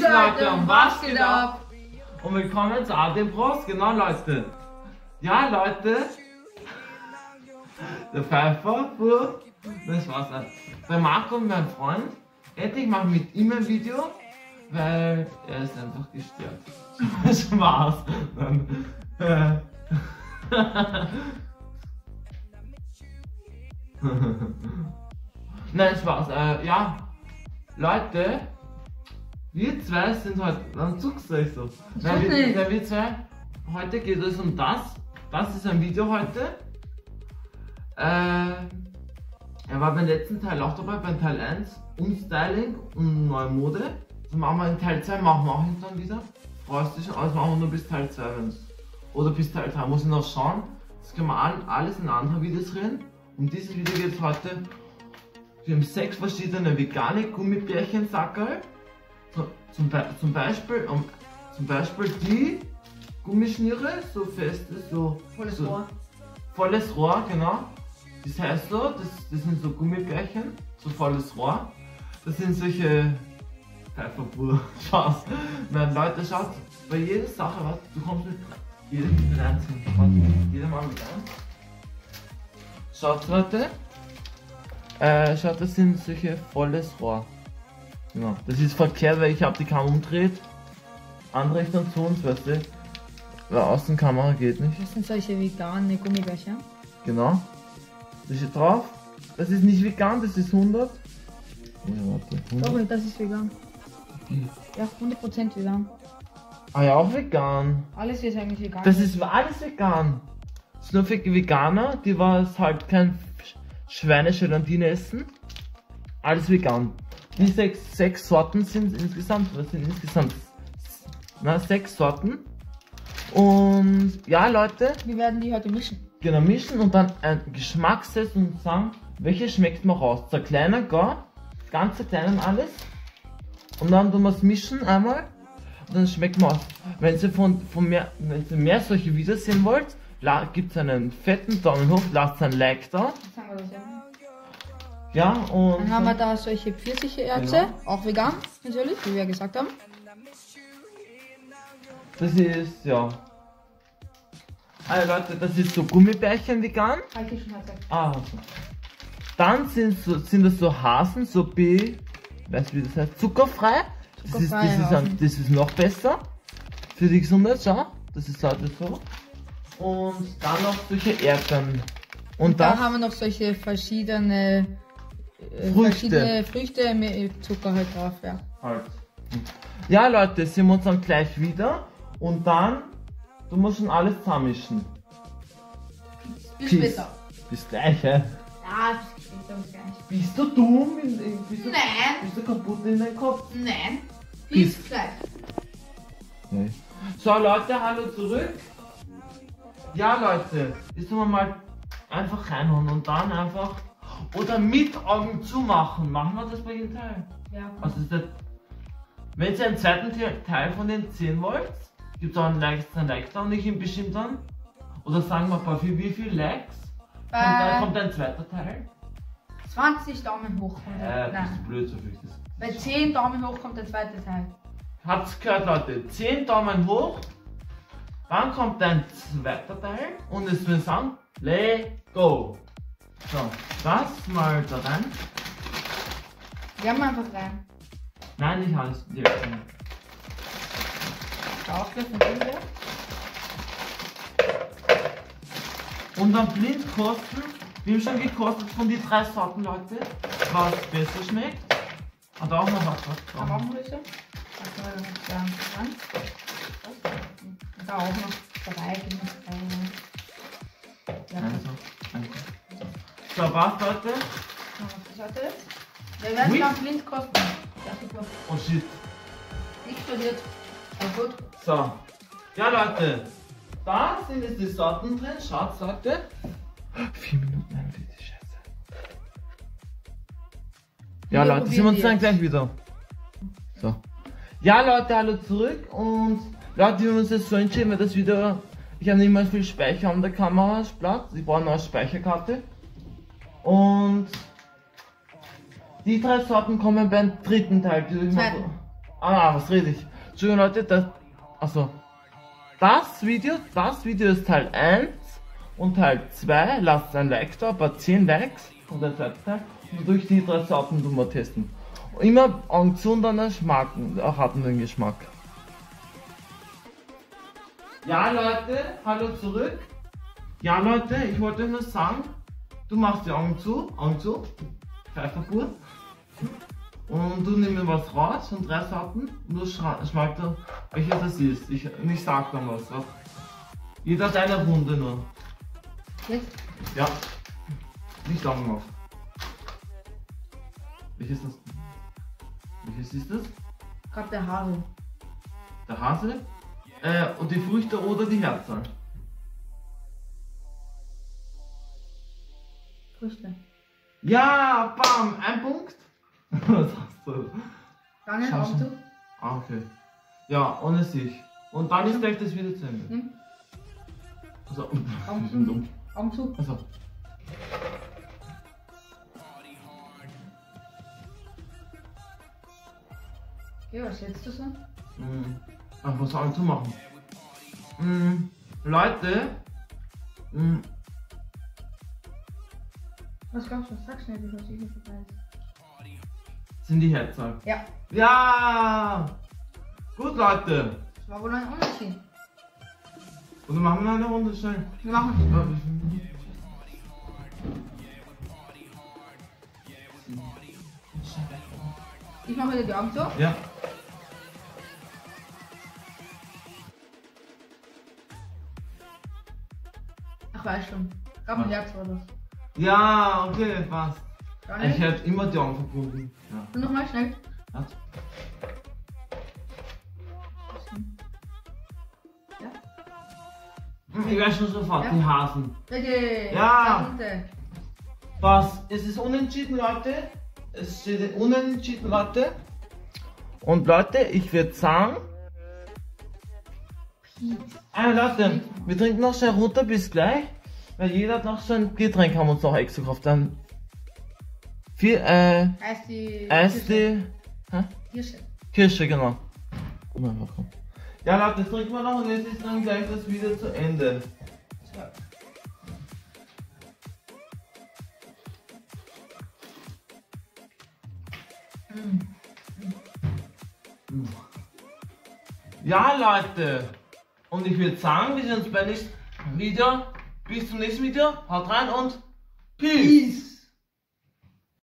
Leute, und was geht ab? Und willkommen zu Art Bros, genau Leute. Ja Leute, der Pfeifer, das war's. Bei Marco und mein Freund, endlich mache ich mit ihm ein Video, weil er ist einfach gestört. Spaß. Nein, Spaß. Ja, Leute, wir zwei sind heute. Dann zuckst du euch so. Nein, wir zwei. Heute geht es um das. Das ist ein Video heute. Er war beim letzten Teil auch dabei, beim Teil 1. Umstyling und neue Mode. Das machen wir in Teil 2, machen wir auch dann wieder. Freust dich schon, alles machen wir nur bis Teil 2, wenn's. Oder bis Teil 3, muss ich noch schauen. Das können wir alles in anderen Videos reden. Um dieses Video geht es heute. Wir haben 6 verschiedene vegane Gummibärchen-Sackerl. Zum Beispiel die Gummischnüre, so feste, so volles Rohr, genau. Das heißt so, das sind so Gummibärchen, so volles Rohr. Das sind solche Pfeiferpulver, Spaß. Nein, Leute, schaut, bei jeder Sache, was du kommst mit reinziehen. Jeder mal mit rein. Schaut, Leute. Schaut, das sind solche volles Rohr. Genau. Das ist verkehrt, weil ich habe die Kamera umdreht. Anrichten zu uns, weißt du? Weil Außenkamera geht nicht. Das sind solche vegane Gummibärchen. Genau. Das steht drauf. Das ist nicht vegan, das ist 100. Ja, warte. 100. Sorry, das ist vegan. Ja, 100% vegan. Ah ja, auch vegan. Alles ist eigentlich vegan. Das ist alles vegan. Das ist nur für Veganer, die was halt kein Schweinegelatine essen. Alles vegan. Die 6 Sorten sind insgesamt, was sind insgesamt? 6 Sorten. Und ja, Leute. Wir werden die heute mischen. Genau, mischen und dann einen Geschmackstest und sagen, welche schmeckt man raus. Der kleine, gar, das ganze kleine und alles. Und dann tun wir es mischen einmal. Und dann schmeckt man aus. Wenn ihr mehr solche Videos sehen wollt, gibt es einen fetten Daumen hoch, lasst ein Like da. Jetzt haben wir das ja. Ja, und dann haben wir da solche Pfirsiche-Erze, genau. Auch vegan, natürlich, wie wir gesagt haben. Das ist, ja. Also Leute, das ist so Gummibärchen vegan. Ah, okay. Dann sind das so Hasen, so weißt du wie das heißt? Zuckerfrei. Das ist noch besser. Für die Gesundheit, schau. Das ist halt so. Und dann noch solche Erdbeeren. Und da haben wir noch solche verschiedene Früchte mit Zucker halt drauf, ja. Halt. Ja Leute, sehen wir uns dann gleich wieder. Und dann, du musst schon alles zusammenmischen. Bis später. Bis gleich, hä? Ja, bis später, bis gleich. Bist du dumm? Nein. Bist du kaputt in deinem Kopf? Nein. Bis gleich. Nee. So Leute, hallo zurück. Ja Leute, jetzt tun wir mal einfach reinhauen und dann einfach, oder mit Augen zumachen. Machen wir das bei jedem Teil? Ja. Also wenn ihr einen zweiten Teil von den 10 wollt, gibt es auch ein Like da und ich ihn bestimmt dann. Oder sagen wir mal, für wie viele Likes kommt ein zweiter Teil? 20 Daumen hoch. Das ist blöd, so viel. Bei 10 Daumen hoch kommt der zweite Teil. Habt's gehört, Leute? 10 Daumen hoch. Dann kommt ein zweiter Teil und es will sagen, let's go. So, das mal da rein. Wir haben einfach rein. Nein, nicht alles. Direkt rein. Und dann blind kosten. Wir haben schon gekostet von die 3 Sorten, Leute, was besser schmeckt. Hat auch noch was drauf. Aber auch noch welche. Da auch noch 3. So, was, Leute? Wir werden dann blind kosten. Oh shit. Nicht verliert. Alles gut. So. Ja, Leute. Da sind jetzt die Sorten drin. Schaut, Leute. 4 Minuten 41, scheiße. Ja, Leute, sehen wir uns dann gleich wieder. So. Ja, Leute, hallo zurück. Und Leute, wir haben uns jetzt so entschieden, weil das Video. Ich habe nicht mehr viel Speicher an der Kamera Platz. Ich brauche eine neue Speicherkarte. Und die 3 Sorten kommen beim dritten Teil. Ah, was rede ich? Entschuldigung Leute, das Video ist Teil 1 und Teil 2, lasst ein Like da, bei 10 Likes und der zweite Teil. Und durch die 3 Sorten tun wir testen. Immer Augen zu und dann erraten den Geschmack. Ja Leute, hallo zurück. Ja Leute, ich wollte nur sagen, du machst die Augen zu, Pfeffergut. Und du nimmst was raus von 3 Sorten und du schmeckt dir, welcher das ist. Ich sag dann was. Jeder hat eine Runde nur. Jetzt? Ja. Nicht Augen auf. Welches ist das? Welches ist das? Ich glaube der Hase. Der Hase? Und die Früchte oder die Herzen? Früchte. Ja, bam, ein Punkt. Was hast du? Dann Augen zu. Ah, okay. Ja, ohne sich. Und dann ist gleich das wieder zu Ende. Hm? Also, Augen ich bin dumm. zu. Augen zu. Also. Okay, was jetzt du so? Ich muss Augen zumachen. Leute. Was glaubst du? Sag schnell, wie was ich nicht weiß. Sind die Herzen? Ja. Ja! Gut, Leute. Das war wohl ein Unterschied. Und dann machen wir eine Runde schnell. Wir machen. Ich mache wieder die Augen zu. Ja. Ach, weiß schon. Ich glaube, ein Herz war das. Ja, okay, passt. Daniel? Ich hätte immer die Augen verbunden. Ja. Und nochmal schnell. Was? Ja? Ich weiß schon sofort, Ja? die Hasen. Bitte. Ja. Bitte. Was? Es ist unentschieden, Leute. Es steht unentschieden, Leute. Und Leute, ich würde sagen. Leute, wir trinken noch schnell runter, bis gleich. Weil jeder hat noch so ein Getränk, haben wir uns noch extra gekauft. Dann. Eistee. Kirsche. Kirsche, genau. Ja, Leute, das trinken wir noch und jetzt ist dann gleich das Video zu Ende. Ja, Leute. Und ich würde sagen, wir sehen uns beim nächsten Video. Bis zum nächsten Video. Haut rein und Peace.